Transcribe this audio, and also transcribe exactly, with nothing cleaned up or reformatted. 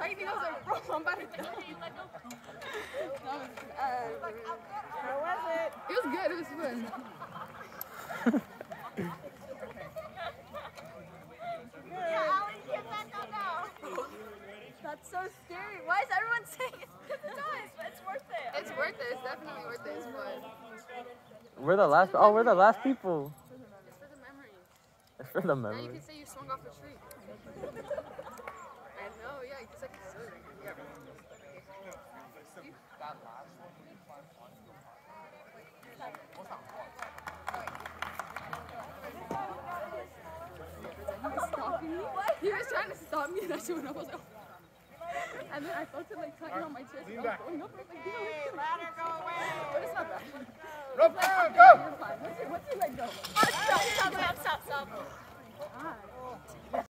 I think I was like, bro, I'm about to die. That was, uh, how was it? It was good. It was fun. That's so scary. Why is everyone saying it? Because it does, but it's worth it. It's worth it. It's definitely worth it. It's fun. We're the last. Oh, we're the last people. It's for the memory. It's for the Now memory. you can say you swung off a tree. I know, yeah, it's like silly. Yeah. Stopping me? What? He was trying to stop me and I went up. I was like, and then I felt it like tugging on my chest. And I was going up and I was like, hey, ladder, go away. But it's not bad. Rope, Like, go, go! you're fine. Once you, once you let go. Oh, stop, stop, stop, stop, stop. Ah.